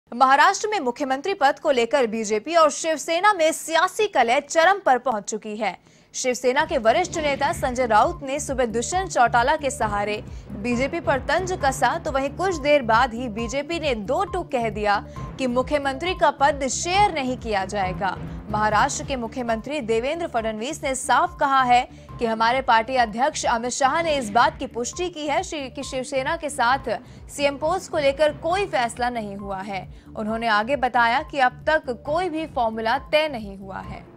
महाराष्ट्र में मुख्यमंत्री पद को लेकर बीजेपी और शिवसेना में सियासी कलह चरम पर पहुंच चुकी है। शिवसेना के वरिष्ठ नेता संजय राउत ने सुबह दुष्यंत चौटाला के सहारे बीजेपी पर तंज कसा, तो वहीं कुछ देर बाद ही बीजेपी ने दो टूक कह दिया कि मुख्यमंत्री का पद शेयर नहीं किया जाएगा। महाराष्ट्र के मुख्यमंत्री देवेंद्र फडणवीस ने साफ कहा है कि हमारे पार्टी अध्यक्ष अमित शाह ने इस बात की पुष्टि की है कि शिवसेना के साथ सीएम पोस्ट को लेकर कोई फैसला नहीं हुआ है। उन्होंने आगे बताया कि अब तक कोई भी फॉर्मूला तय नहीं हुआ है।